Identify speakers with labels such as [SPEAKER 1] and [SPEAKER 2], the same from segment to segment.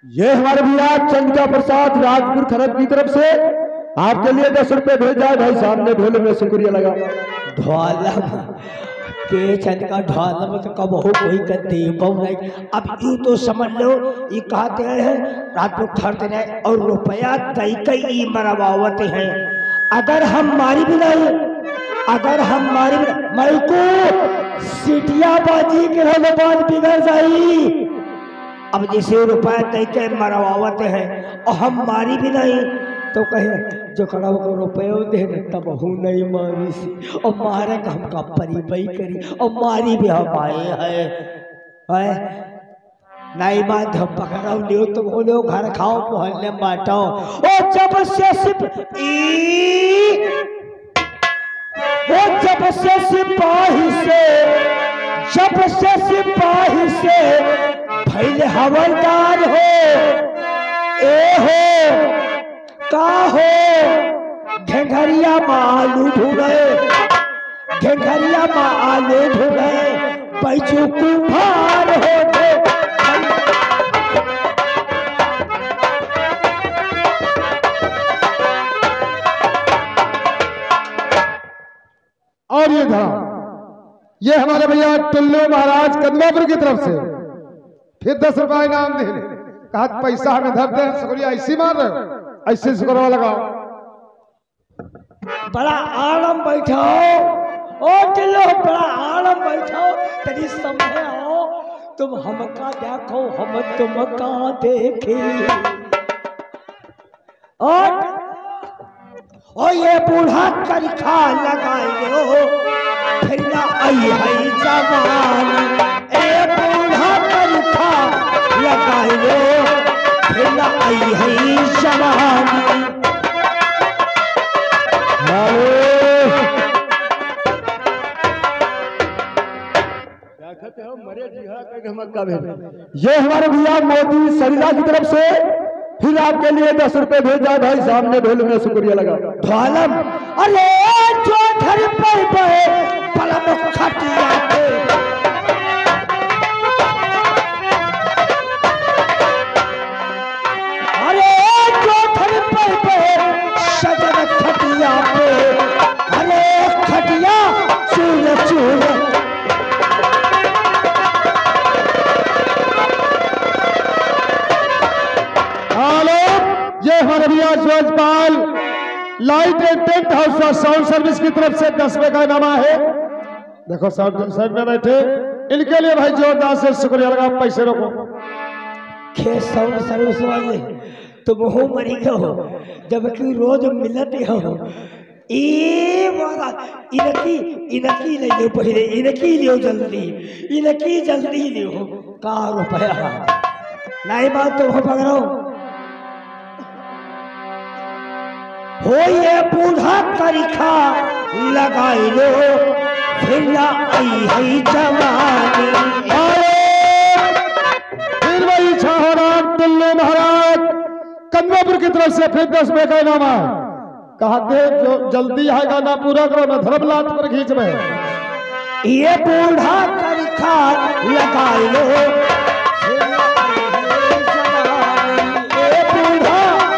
[SPEAKER 1] ये हमारे भैया चंद्रा प्रसाद राजपुर खरब की तरफ से आपके लिए 10 रुपए भेजा है भाई सामने ढोल में शुक्रिया लगा।
[SPEAKER 2] ढोलम के चंद का ढोलम तो कब हो कोई कर दे नहीं। अब यूं तो समझ लो ये कहते हैं रात को ठहरते रहे और रुपया दई कई मरवावत है। अगर हम मारी भी नहीं, अगर हम मारी मई को सीटिया बाजी के बाद बिगड़ जाई। अब जैसे रुपया दे के मरवावत है और हम मारी भी नहीं तो कहे जो खड़ा को रुपये दे तब हूँ नहीं मारी सी और मारे का हमका परिबई करी और मारी भी हम आए है नहीं बात हम पकड़ाओ लियो तो बोलो घर खाओ मोहल्ले में बांटो। ओ जब से सिपाही से जब से सिपाही से पहले हवलदार हो ए हो का हो घंघरिया मालू ढूंढे, घंघरिया मालू ढूंढे पैचू कुम्हार हो दे।
[SPEAKER 1] और ये था ये हमारे भैया टुल्लू महाराज कदमापुर की तरफ से फिर 10 रुपया इनाम दे। कहा पैसा हमें धर दे शुक्रिया ऐसी मार रहे ऐसे शुक्र लगाओ।
[SPEAKER 2] बड़ा आराम बैठाओ ओ टिल्लो, बड़ा आराम बैठाओ तरी समय आओ तुम हमका देखो हम तुमका देखे। और ये बूढ़ा करिखा लगाए फिर ना आई है जवान। ए बूढ़ा करिखा लगाए फिर ना आई है जवान।
[SPEAKER 1] ये हमारे भैया मोदी सरिता की तरफ से फिर आपके लिए 10 रुपए भेजा भाई सामने ढोल में शुक्रिया लगा।
[SPEAKER 2] ढोलम अरे जो घर पर बहे पलम खटिया पे अरे जो घर पर बहे सजन खटिया पे अरे खटिया चूल चूल।
[SPEAKER 1] ये हमारे भैया Jojpal light and tent house और साउंड सर्विस की तरफ से 10 रुपए का इनामा है। देखो साइड में बैठे इनके लिए भाई जोरदार से शुक्रिया लगा। पैसे रोको
[SPEAKER 2] खे साउंड सर्विस वाले तुम हो मरी हो जबकि रोज मिलते हो। ए वाला इनकी ले लो पहले, इनकी लियो जल्दी, इनकी जल्दी लियो का रुपया नहीं बात तो हो पकड़ो। हो ये बूढ़ा करिखा लगाई लो फिर ना आई है जवानी।
[SPEAKER 1] फिर वही छाहराम टुल्लू महाराज कदमापुर की तरफ से फिर 10 रुपए का इनाम है। कहते जो जल्दी आएगा ना पूरा करो ना धर्म लात पर खींच में।
[SPEAKER 2] ये बूढ़ा करिखा लगाई लो फिर ना आई है जवानी। ये बूढ़ा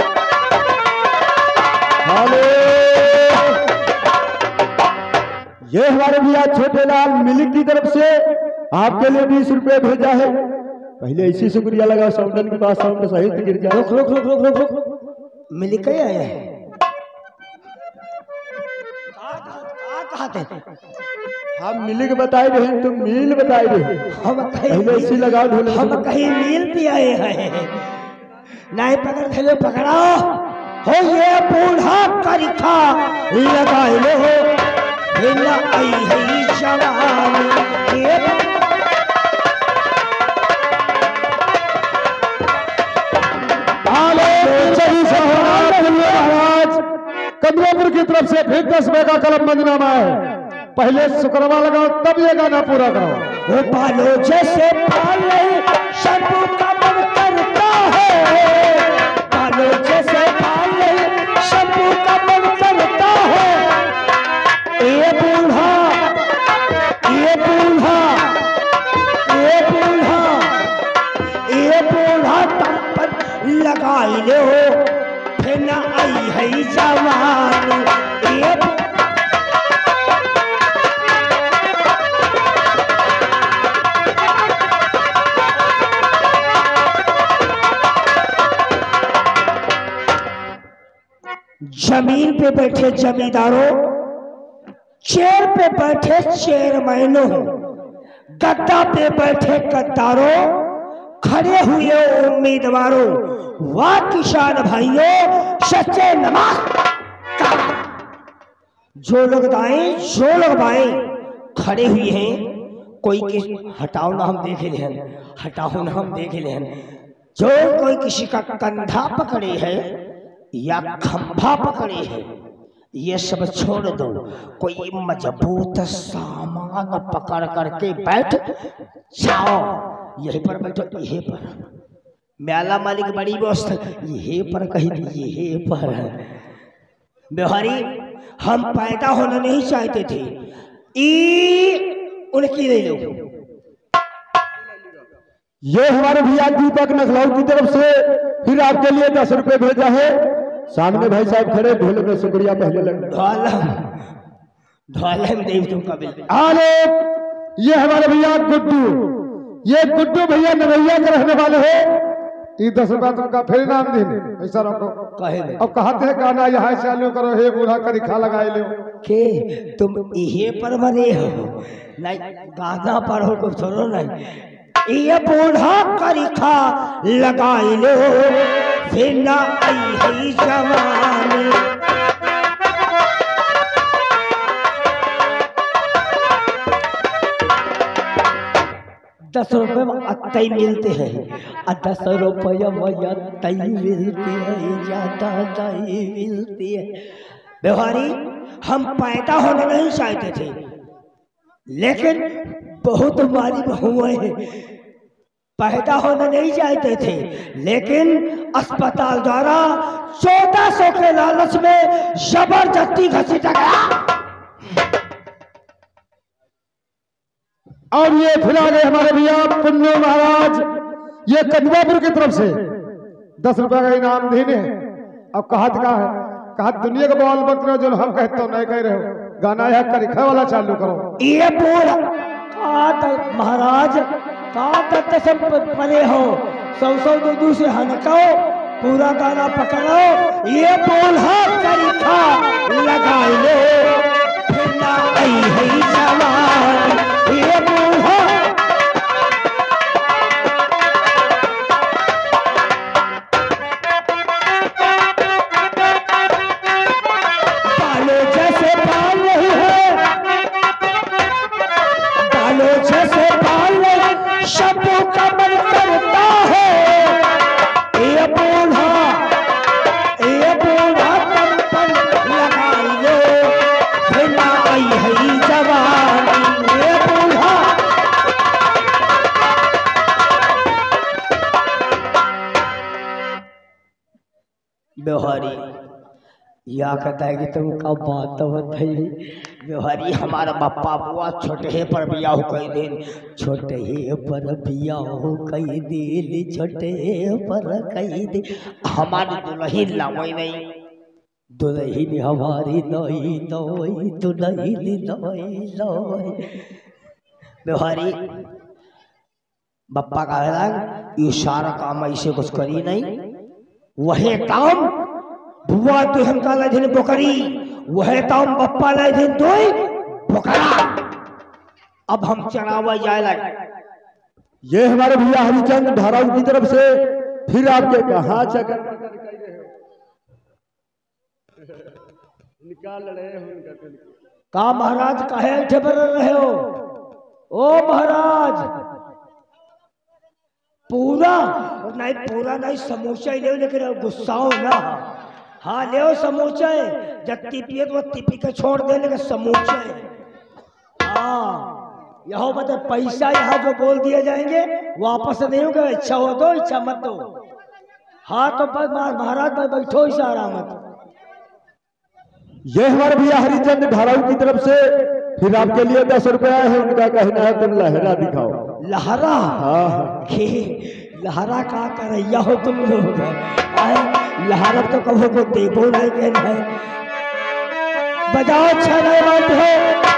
[SPEAKER 1] ये हमारे भैया छोटे लाल मिलिक की तरफ से आपके लिए 20 रुपए भेजा है। पहले इसी शुक्रिया लगा साउंडन के पास साउंड सही गिर जाए।
[SPEAKER 2] रुक रुक रुक रुक रुक रुक मिलिक ही आया है।
[SPEAKER 1] हम मिलिक बताए रहे तुम मील बताए रहे।
[SPEAKER 2] हम
[SPEAKER 1] पहले इसी लगा ढोल
[SPEAKER 2] हम कहीं मील भी आए हैं नहीं पकड़ लो पकड़ाओ। हो ये बूढ़ा करिखा लगाई लो फिर आई है जवानी।
[SPEAKER 1] कदमापुर की तरफ से फिर 10 रुपए का कलम मंजनामा है। पहले शुक्रवा लगाओ तब ये गाना पूरा करो।
[SPEAKER 2] वो पालो जैसे पाले शंभू का मन करता है, पालो जैसे पाले शंभू का मन करता है। ये बूढ़ा ये बूढ़ा ये बूढ़ा ये बूढ़ा तम जवानी। ये जमीन पे बैठे जमींदारों, चेयर पे बैठे चेयरमैनों, गद्दा पे बैठे गद्दारों, खड़े हुए उम्मीदवारों, वाह किसान भाइयों सच्चे नमस्कार। जो लोग दाएं जो लोग बाएं खड़े हुए हैं, कोई हटाओ ना हम देख ले हैं, हटाओ ना हम देख ले हैं। जो कोई किसी का कंधा पकड़े है या खंभा पकड़े है, ये सब छोड़ दो, कोई मजबूत सामान पकड़ करके बैठ जाओ। यहीं पर बैठो, यहीं पर मेला मालिक बड़ी व्यवस्था, यहीं पर कहीं यहीं पर। बिहारी हम पैदा होना नहीं चाहते थे, उनकी ले लो।
[SPEAKER 1] ये हमारे भैया दीपक नखलाऊ की तरफ से फिर आपके लिए 10 रुपए भेजा है। सामने भाई साहब खड़े, ढोल में शुक्रिया पहले लग ये हमारे भैया गुड्डू, ये गुड्डू भैया नवैया के रहने वाले हैं। ये 10 रुपया तुमका फिर इनाम दिन ऐसा रखो। अब कहते हैं गाना यहाँ चालू करो, हे बूढ़ा करी खा लगाए लो
[SPEAKER 2] के तुम ये पर बने हो नहीं, गाना पर हो तो छोड़ो नहीं। ये बूढ़ा करीखा लगाई लो फिर ना आई है जवानी। 10 रुपये में अत्तई मिलते हैं, 10 रुपये में अत्तई मिलती है, ज्यादा नहीं मिलती है। व्यवहारी हम पैदा होना नहीं चाहते थे, लेकिन बहुत मालिक हुए हैं। पैदा होना नहीं चाहते थे, लेकिन अस्पताल द्वारा 1400 के लालच में जबरदस्ती घसीटा गया।
[SPEAKER 1] और ये फिर आ गए हमारे भैया पुन्नू महाराज, ये कदवापुर की तरफ से 10 रुपया का इनाम देने। अब कहत का है, कहा दुनिया का बॉल मत करो, जो हम कहते हो नहीं कह रहे हो। गाना है करिखा वाला चालू करो।
[SPEAKER 2] ये बोल महाराज का सब परे हो, 100 2 से हनकाओ, पूरा गाना पकड़ो। ये बोल है करिखा लगा लो फिर ना आई है जवानी। ये बोल है बालो जैसे बाल नहीं है, बालो जैसे बाल नहीं, शब्दों का मन करता है। ये बोला तन लगा लो फिर ना आई है जवानी। ये बोला बिहारी या कहता है कि तुमका बात बताइए। बिहारी हमारा बापा बुआ छोटे पर बिया हो कई दिन, छोटे पर बिया हो कई दिन, छोटे पर कई दिन। हमारी दुल्हन लावई नहीं, दुल्हन हमारी नई नई दुल्हन नई नई। बिहारी बापा का ये सारा काम ऐसे कुछ करी नहीं, वही काम बुआ तुहन का लाइन बोकरी, वह ताम बप्पा लाइन दो बोकरा। अब हम चढ़ावा जाए लगे।
[SPEAKER 1] ये हमारे भैया हरिचंद धाराऊ की तरफ से फिर आपके कहा चक्कर निकाल रहे हो।
[SPEAKER 2] का महाराज कहे उठे बर रहे हो? ओ महाराज पूरा नहीं, पूरा नहीं, समूचा ही ले, लेकिन गुस्सा हो ना। हाँ ले समूचा है, जत्ती पिए तो पी के छोड़ दे, लेकिन समूचा है। हाँ यहाँ मतलब पैसा यहाँ जो बोल दिए जाएंगे वापस नहीं होगा। इच्छा हो दो, इच्छा मत दो। हाँ तो बस महाराज भाई बैठो इशारा मत।
[SPEAKER 1] ये हमारे भैया हरिचंद धाराऊ की तरफ से फिर आपके लिए 10 रुपया है। उनका कहना है तुम लहरा दिखाओ।
[SPEAKER 2] लहरा?
[SPEAKER 1] हाँ
[SPEAKER 2] लहरा का करैया हो तुम लोग, लहरा तो कहो को देखो नहीं कहना है। बजाओ छाने वाले हो।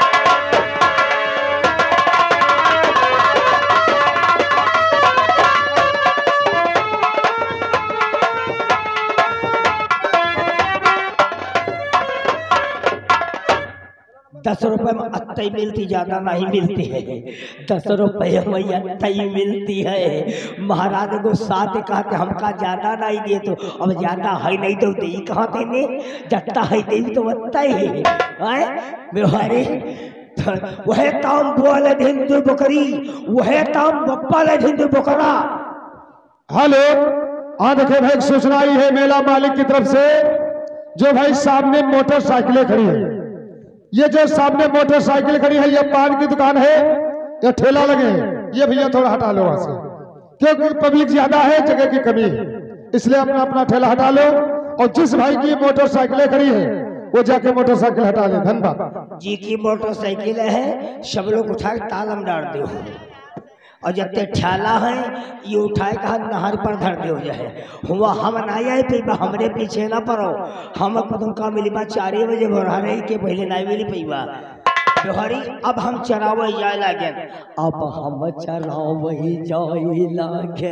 [SPEAKER 2] 10 रुपए में अत्तई मिलती, ज्यादा नहीं मिलती है। 10 रुपये में अत्तई मिलती है। महाराज को साथ कहते हमका ज्यादा नहीं दिए, तो अब ज्यादा है नहीं तो दे कहाँ देने, जट्टा है दे तो अत्तई है मेरे। वह काम बोले हिंदू बकरी, वह काम बप्पा ले हिंदू बकरा।
[SPEAKER 1] हेलो, हाँ देखिए भाई, सूचना आई है मेला मालिक की तरफ से, जो भाई सामने मोटरसाइकिलें खड़ी है, ये जो सामने मोटरसाइकिल खड़ी है, ये पान की दुकान है या ठेला लगे हैं, ये भैया थोड़ा हटा लो वहां से, क्योंकि पब्लिक ज्यादा है, जगह की कमी है, इसलिए अपना अपना ठेला हटा लो। और जिस भाई की मोटरसाइकिलें खड़ी है वो जाके मोटरसाइकिल हटा ले। धन्यवाद।
[SPEAKER 2] जी की मोटरसाइकिल है, सब लोग उठा के तालम डाल दो, और जब तक ठेला है ये उठाए कहा नहर पर धर दो जाए। हुआ हम नहीं आए पैबा, हमरे पीछे ना पड़ो। हम तुमका मिली बा 4 बजे भोरा रही के पहले नहीं मिली पैबा बिहारी। अब हम चरावे जाए लागे, अब हम चरावे जाए लागे।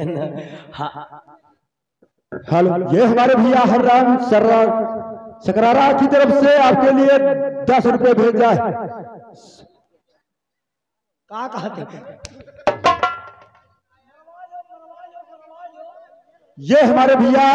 [SPEAKER 3] हेलो, ये हमारे भैया हरराम सकरारा की तरफ से आपके लिए 10 रुपए भेजा है।
[SPEAKER 2] क्या कहते
[SPEAKER 3] ये हमारे भैया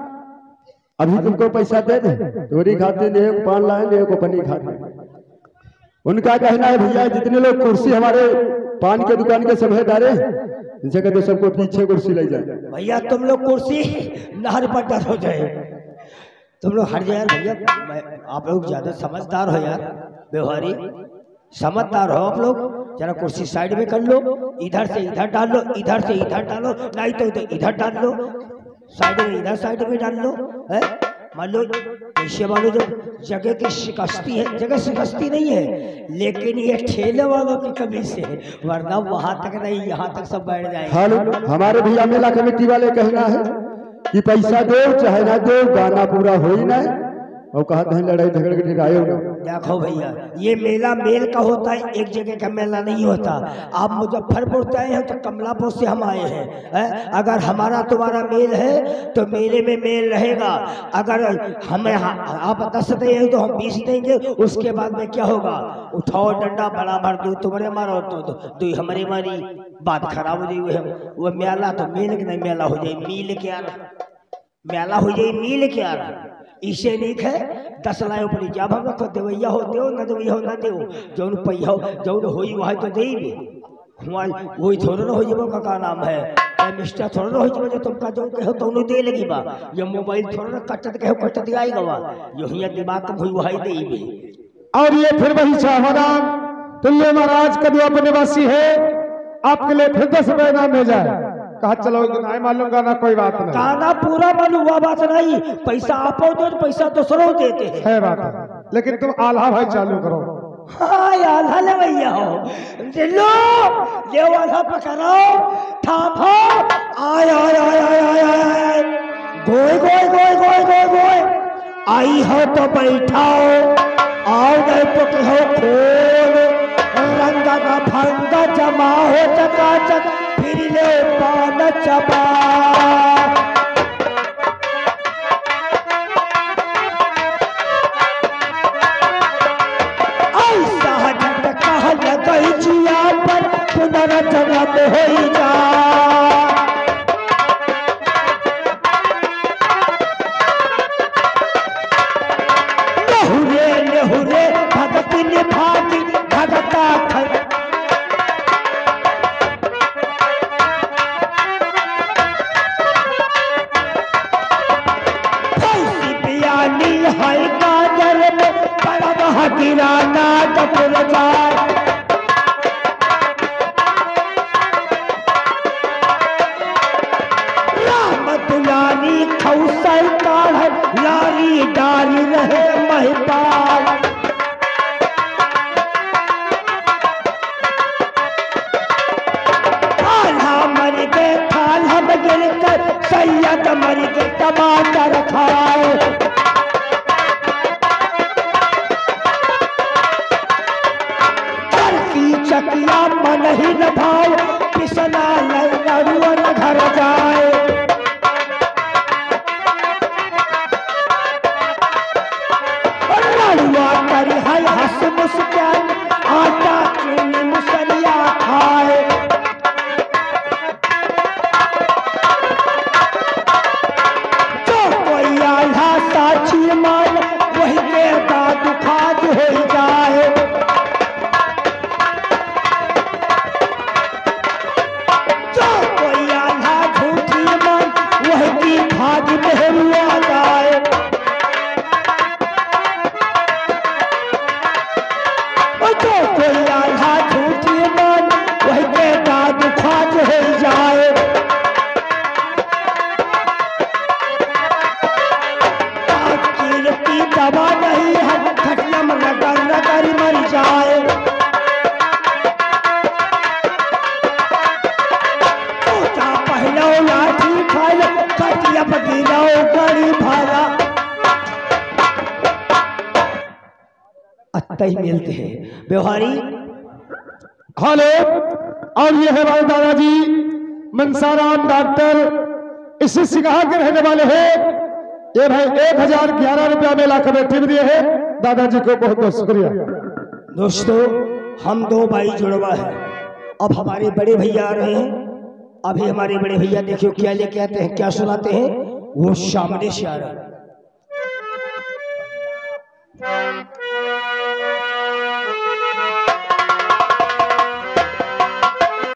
[SPEAKER 3] अभी तुमको पैसा दे दे, चोरी खाते ने एक पान लाए ने एक पनी खाते। उनका कहना है भैया जितने लोग कुर्सी हमारे पान के दुकान के समय डाले, इनसे कहते सबको पीछे कुर्सी ले जाए।
[SPEAKER 2] भैया तुम लोग कुर्सी नहर पर डर हो जाए, तुम लोग हट जाए भैया। आप लोग ज्यादा समझदार हो यार, व्यवहारी समझदार हो आप लोग। जरा कुर्सी साइड में कर लो, इधर से इधर डाल लो, इधर से इधर डालो, नहीं तो इधर डाल लो, साइड में इधर साइड में डाल लो। मान लो ऐसे वालों जो जगह की शिकस्ती है, जगह शिकस्ती नहीं है, लेकिन ये ठेले वालों की कमी से है, वरना वहां तक नहीं यहाँ तक सब बैठ जाएंगे।
[SPEAKER 3] हेलो, हमारे भैया मेला कमेटी वाले कहना है कि पैसा दो चाहे ना दो, गाना पूरा हो ही ना, और कहते हैं लड़ाई झगड़ के ठिकाए हो।
[SPEAKER 2] देखो भैया, ये मेला मेल का होता है, एक जगह का मेला नहीं होता। आप मुजफ्फरपुर से आए हैं तो कमलापुर से हम आए हैं, अगर हमारा तुम्हारा मेल है तो मेले में मेल रहेगा। अगर हमें आप 10 देंगे तो हम 20 देंगे, उसके बाद में क्या होगा, उठाओ डंडा बड़ा भर दो, तुम्हारे मारो तो दो हमारे मारी, बात खराब हो जाए। वो मेला तो मेल के नहीं, मेला हो जाए मील के यार, मेला हो जाए मील के यार। इसे नहीं है 10 लाए ऊपर जब हम रखो देवैया हो दो न देवैया हो न दो, जौन पैया जौन होई वह तो दे वही थोड़ा ना हो जाबो का नाम है मिस्टर, थोड़ा ना हो जाबो जो तुमका जो कहो तो दे लगी बा। ये मोबाइल थोड़ा ना कटत कहो कट दियाएगा बा, यो हिया दिमाग कम हुई वही देबे।
[SPEAKER 1] और ये फिर वही चाहवान तुल्य महाराज कदुआ पर निवासी है, आपके लिए फिर 10 रुपए इनाम भेजा है। कहा चलो नहीं मालूम गाना, कोई बात नहीं,
[SPEAKER 2] गाना पूरा मालूम हुआ बात नहीं, पैसा आप दो पैसा दूसरों देते हैं,
[SPEAKER 1] है बात है, लेकिन तुम आल्हा भाई चालू करो।
[SPEAKER 2] हाँ आल्हा ले भैया हो, लो ये वाला पकड़ो, थामो, आय आय आय आय आय आय आय, गोय गोय गोय गोय गोय गोय, आई हो तो बैठाओ, आओ नहीं तो कहो खोल, रंगा का फंगा जमा हो चकाचक, फिर ले पान चबा। ऐसा झटका लगई जिया पर पुनर्जन्म हो जा। लहुरे लहुरे भगत निभाती भगता गिराना कपूर जाए, राम दुलारी खौसर काढ़ लारी डारी रहे महिपाल। आल्हा मर गए थाल मिलकर सैयद मर के टमाटर खाए। चरखी चकिया मन ही न भाव पिसना लड़ुअन घर जाए। लड़ुआ कर हंस मुस्कान आटा चूनी मुसलिया खाए। जो कोई आल्हा साची मान वही के दादू खाज हो जाए। जो कोई आल्हा झूठी मान वही की खाज बहरुआ जाए। जो कोई आल्हा झूठी मान वही के दादू खाज हो जाए। की दवा नहीं है खटलम रगड़ रगड़ मर जाए। सोचा पहलो लाठी खाए खटिया पकीलो गड़ी भाला। अत्ता ही मिलते हैं व्यवहारी।
[SPEAKER 1] हेलो, और ये है हमारे दादाजी मनसाराम डॉक्टर इसी सिगाह के रहने वाले हैं। ये भाई 1011 रुपया में ला कमेटी में दिए हैं। दादाजी को बहुत बहुत शुक्रिया।
[SPEAKER 2] दोस्तों, हम दो भाई जुड़वा है। अब हमारे बड़े भैया आ रहे हैं। अभी हमारे बड़े भैया देखियो क्या लेके आते हैं, क्या सुनाते हैं, वो सामने से आ रहे हैं।